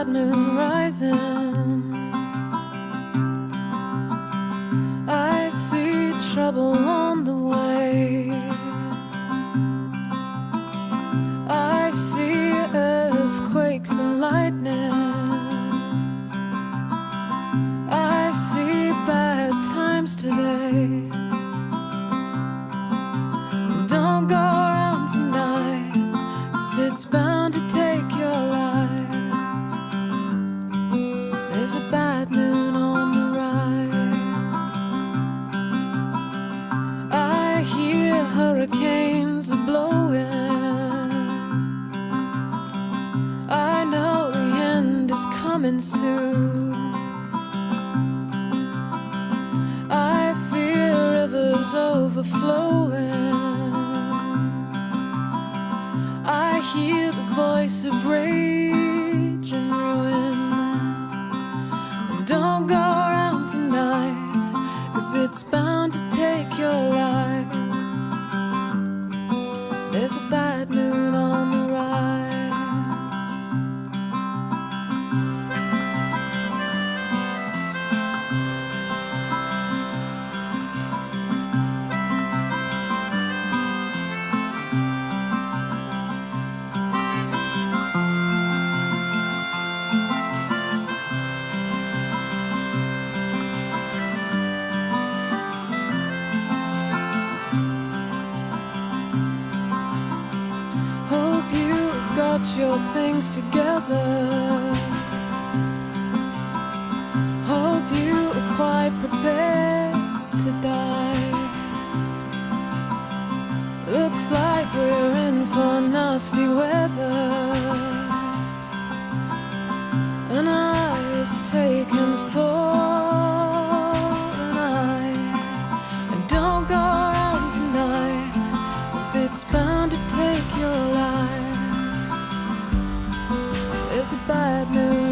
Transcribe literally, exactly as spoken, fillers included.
bad moon rising. I see trouble on the way. I see earthquakes and lightning. I see bad times today. Don't go around tonight, 'cause it's bound to take your life. There's a bad moon on the rise. I hear hurricanes are blowing. I know the end is coming soon. I feel rivers overflowing. I hear the voice of rage and ruin. Don't go around tonight, 'cause it's bound to take your life. There's a bad moon on the rise. Got your things together. Hope you are quite prepared to die. Looks like we're in for nasty weather. An eye is taken for an eye. And don't go around tonight, 'cause it's bound to take your life. There's a bad moon